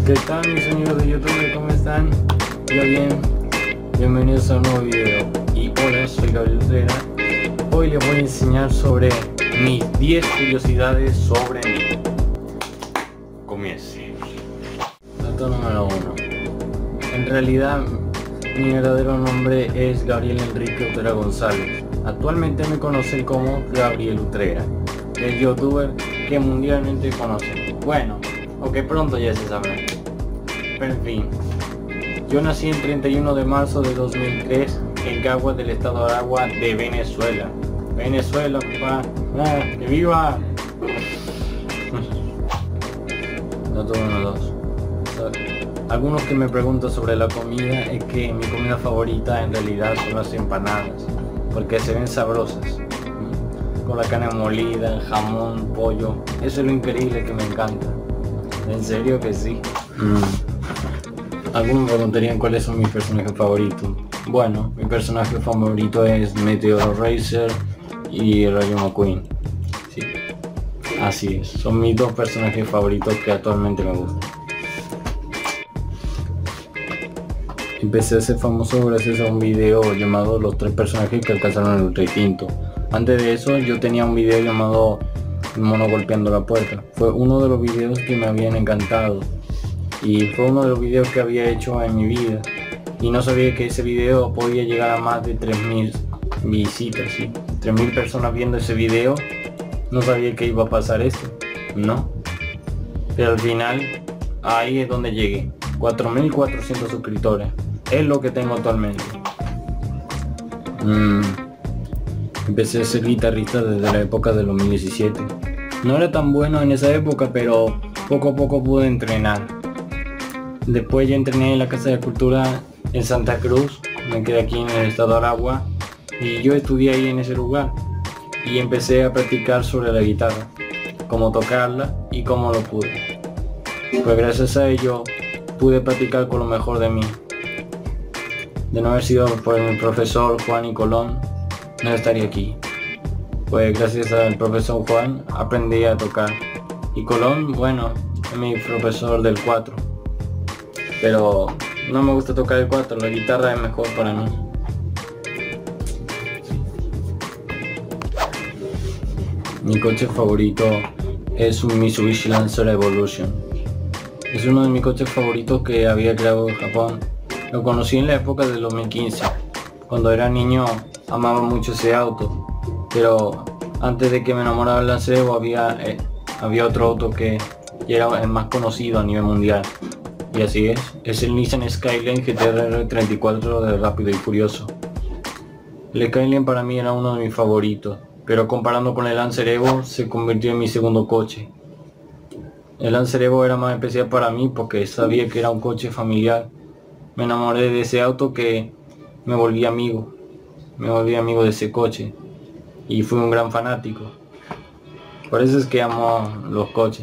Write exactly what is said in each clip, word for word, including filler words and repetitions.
¿Qué tal mis amigos de YouTube? ¿Cómo están? Yo bien, bienvenidos a un nuevo video. Y hola, soy Gabriel Utrera. Hoy les voy a enseñar sobre mis diez curiosidades sobre mí. Comience. Dato número uno. En realidad mi verdadero nombre es Gabriel Enrique Utrera González. Actualmente me conocen como Gabriel Utrera, el youtuber que mundialmente conocen. Bueno, o que pronto ya se sabrá. Pero en fin, yo nací el treinta y uno de marzo de dos mil tres en Caguas del estado de Aragua de Venezuela. Venezuela, papá. ¡Ah, que viva! Dato número dos. Algunos que me preguntan sobre la comida es que mi comida favorita en realidad son las empanadas, porque se ven sabrosas, con la carne molida, el jamón, pollo. Eso es lo increíble que me encanta. En serio que sí. Mm. Algunos me preguntarían cuáles son mis personajes favoritos. Bueno, mi personaje favorito es Meteoro Racer y Rayo McQueen. Sí, así es. Son mis dos personajes favoritos que actualmente me gustan. Empecé a ser famoso gracias a un video llamado Los tres personajes que alcanzaron el Ultra Instinto. Antes de eso yo tenía un video llamado El mono golpeando la puerta. Fue uno de los videos que me habían encantado y fue uno de los videos que había hecho en mi vida, y no sabía que ese video podía llegar a más de tres mil visitas, ¿sí? tres mil personas viendo ese video. No sabía que iba a pasar esto, no, pero al final ahí es donde llegué. Cuatro mil cuatrocientos suscriptores es lo que tengo actualmente. mm. Empecé a ser guitarrista desde la época del dos mil diecisiete. No era tan bueno en esa época, pero poco a poco pude entrenar. Después ya entrené en la Casa de Cultura en Santa Cruz. Me quedé aquí en el estado de Aragua y yo estudié ahí en ese lugar. Y empecé a practicar sobre la guitarra, cómo tocarla y cómo lo pude. Pues gracias a ello pude practicar con lo mejor de mí. De no haber sido por mi profesor Juan y Colón, no estaría aquí. Pues gracias al profesor Juan aprendí a tocar, y Colón, bueno, es mi profesor del cuatro, pero no me gusta tocar el cuatro, la guitarra es mejor para mí. Mi coche favorito es un Mitsubishi Lancer Evolution. Es uno de mis coches favoritos que había creado en Japón. Lo conocí en la época del dos mil quince. Cuando era niño amaba mucho ese auto, pero antes de que me enamorara del Lancer Evo había, eh, había otro auto que era el más conocido a nivel mundial. Y así es, es el Nissan Skyline G T R treinta y cuatro de Rápido y Furioso. El Skyline para mí era uno de mis favoritos, pero comparando con el Lancer Evo se convirtió en mi segundo coche. El Lancer Evo era más especial para mí porque sabía que era un coche familiar. Me enamoré de ese auto que me volví amigo. Me volví amigo de ese coche y fui un gran fanático. Por eso es que amo los coches.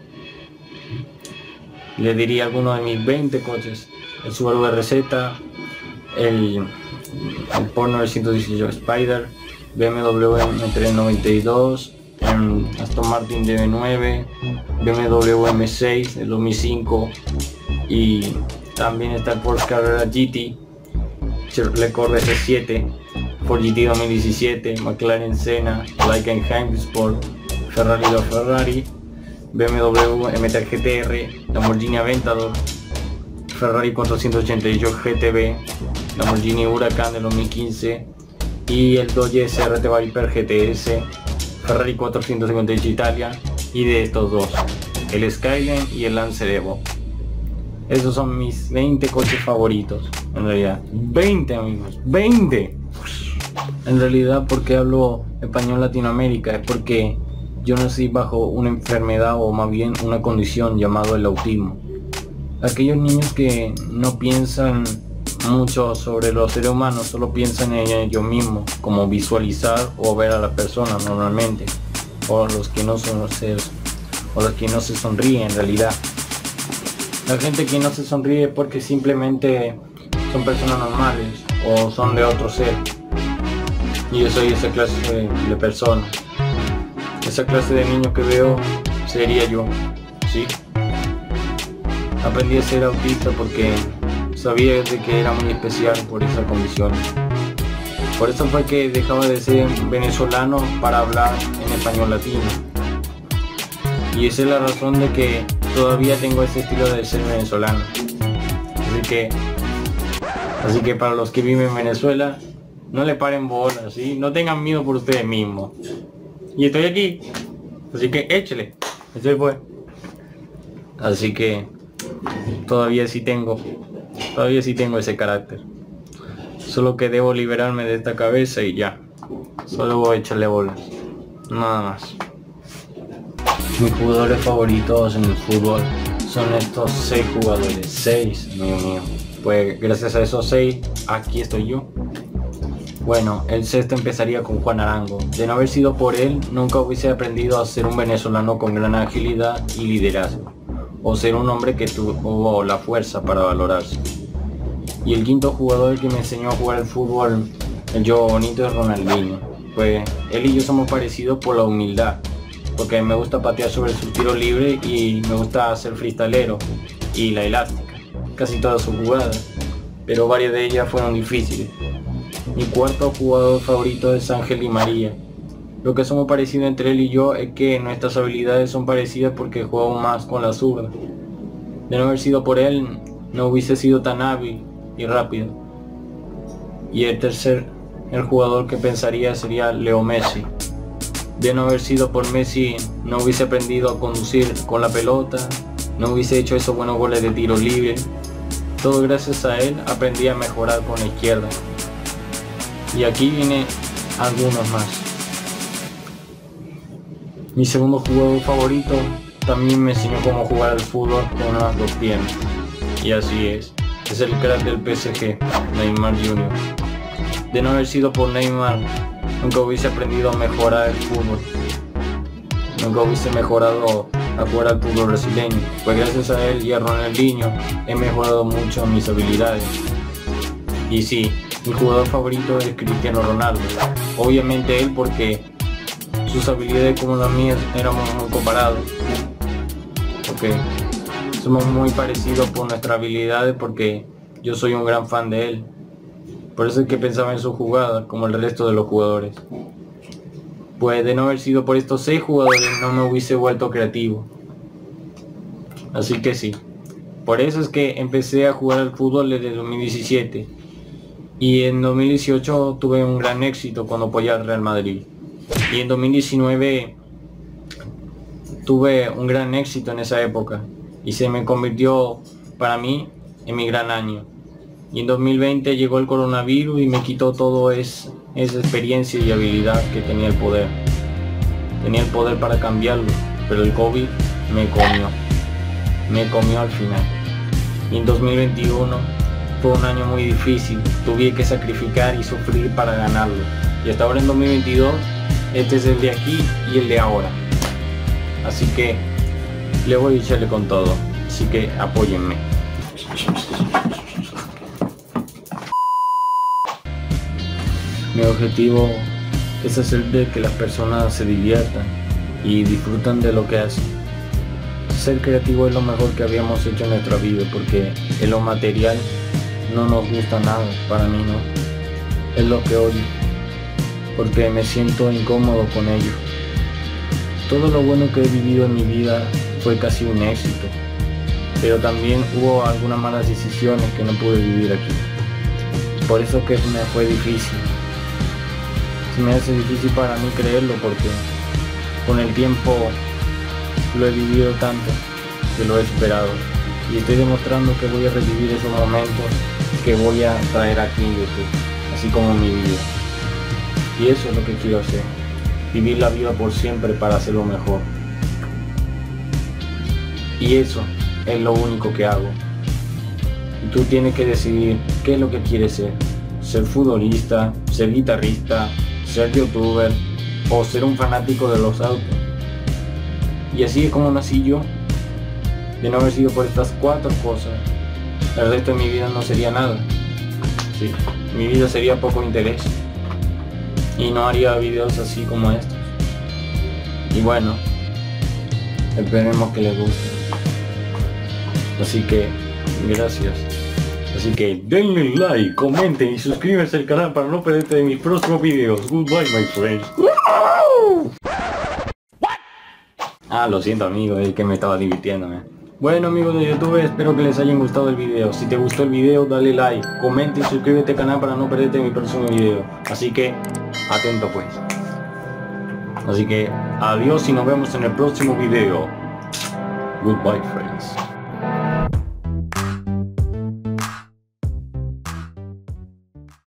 Le diría algunos de mis veinte coches: el Subaru R Z, el, el Porsche novecientos dieciocho Spider, B M W M tres noventa y dos, el Aston Martin D B nueve, B M W M seis del dos mil cinco, y también está el Porsche Carrera G T, Chevrolet Corvette S siete, Ford G T dos mil diecisiete, McLaren Senna, Likenheim Sport, Ferrari la Ferrari, B M W M tres G T R, Lamborghini Aventador, Ferrari cuatrocientos ochenta y ocho G T B, Lamborghini Huracán del dos mil quince y el Dodge S R T Viper G T S, Ferrari cuatrocientos cincuenta y ocho Italia, y de estos dos, el Skyline y el Lancer Evo. Esos son mis veinte coches favoritos, en realidad. veinte amigos, veinte. En realidad, porque hablo español Latinoamérica, es porque yo nací bajo una enfermedad, o más bien una condición llamado el autismo. Aquellos niños que no piensan mucho sobre los seres humanos, solo piensan en ellos mismos, como visualizar o ver a las personas normalmente, o los que no son los seres, o los que no se sonríen en realidad. La gente que no se sonríe porque simplemente son personas normales o son de otro ser. Y yo soy esa clase de, de persona. Esa clase de niño que veo sería yo, ¿sí? aprendí a ser autista porque sabía de que era muy especial por esa condición. Por eso fue que dejaba de ser venezolano para hablar en español latino. Y esa es la razón de que todavía tengo ese estilo de ser venezolano. Así que, así que para los que viven en Venezuela, no le paren bolas, ¿sí? No tengan miedo por ustedes mismos. Y estoy aquí, así que échele. Ese fue. Así que todavía sí tengo, todavía sí tengo ese carácter. Solo que debo liberarme de esta cabeza y ya. Solo voy a echarle bolas. Nada más. Mis jugadores favoritos en el fútbol son estos seis jugadores. Seis, mío mío. Pues gracias a esos seis, aquí estoy yo. Bueno, el sexto empezaría con Juan Arango. De no haber sido por él, nunca hubiese aprendido a ser un venezolano con gran agilidad y liderazgo, o ser un hombre que tuvo la fuerza para valorarse. Y el quinto jugador que me enseñó a jugar al fútbol, el yo bonito, es Ronaldinho. Pues él y yo somos parecidos por la humildad, porque me gusta patear sobre su tiro libre y me gusta hacer freestylero y la elástica, casi todas sus jugadas, pero varias de ellas fueron difíciles. Mi cuarto jugador favorito es Ángel Di María. Lo que somos parecidos entre él y yo es que nuestras habilidades son parecidas porque juego más con la zurda. De no haber sido por él, no hubiese sido tan hábil y rápido. Y el tercer, el jugador que pensaría sería Leo Messi. De no haber sido por Messi, no hubiese aprendido a conducir con la pelota, no hubiese hecho esos buenos goles de tiro libre. Todo gracias a él aprendí a mejorar con la izquierda. Y aquí viene algunos más. Mi segundo jugador favorito también me enseñó cómo jugar al fútbol con las dos piernas. Y así es, es el crack del P S G, Neymar junior De no haber sido por Neymar, nunca hubiese aprendido a mejorar el fútbol. Nunca hubiese mejorado a jugar al fútbol brasileño. Pues gracias a él y a Ronaldinho he mejorado mucho mis habilidades. Y sí, mi jugador favorito es Cristiano Ronaldo. Obviamente él porque sus habilidades como las mías éramos muy comparados. Okay. Somos muy parecidos por nuestras habilidades porque yo soy un gran fan de él. Por eso es que pensaba en su jugada como el resto de los jugadores. Pues de no haber sido por estos seis jugadores no me hubiese vuelto creativo. Así que sí. Por eso es que empecé a jugar al fútbol desde dos mil diecisiete. Y en dos mil dieciocho tuve un gran éxito cuando apoyé al Real Madrid. Y en dos mil diecinueve tuve un gran éxito en esa época. Y se me convirtió para mí en mi gran año. Y en dos mil veinte llegó el coronavirus y me quitó todo es, esa experiencia y habilidad que tenía el poder. Tenía el poder para cambiarlo, pero el COVID me comió. Me comió al final. Y en dos mil veintiuno fue un año muy difícil. Tuve que sacrificar y sufrir para ganarlo. Y hasta ahora en dos mil veintidós, este es el de aquí y el de ahora. Así que le voy a echarle con todo. Así que apóyenme. Mi objetivo es hacer de que las personas se diviertan y disfrutan de lo que hacen. Ser creativo es lo mejor que habíamos hecho en nuestra vida, porque en lo material no nos gusta nada, para mí no. Es lo que odio, porque me siento incómodo con ello. Todo lo bueno que he vivido en mi vida fue casi un éxito, pero también hubo algunas malas decisiones que no pude vivir aquí. Por eso que me fue difícil. Se me hace difícil para mí creerlo, porque con el tiempo lo he vivido tanto que lo he esperado. Y estoy demostrando que voy a revivir esos momentos que voy a traer aquí en YouTube, así como mi vida. Y eso es lo que quiero hacer. Vivir la vida por siempre para hacerlo mejor. Y eso es lo único que hago. Y tú tienes que decidir qué es lo que quieres ser. Ser futbolista, ser guitarrista, ser youtuber o ser un fanático de los autos. Y así es como nací yo. De no haber sido por estas cuatro cosas, el resto de mi vida no sería nada. Sí, mi vida sería poco interés. Y no haría videos así como estos. Y bueno, esperemos que les guste. Así que, gracias. Así que denle like, comenten y suscríbanse al canal para no perderte de mis próximos videos. Goodbye, my friends. Ah, lo siento, amigo, es que me estaba divirtiéndome. Bueno, amigos de YouTube, espero que les haya gustado el video. Si te gustó el video, dale like, comenta y suscríbete al canal para no perderte de mi próximo video. Así que, atento pues. Así que, adiós y nos vemos en el próximo video. Goodbye, friends.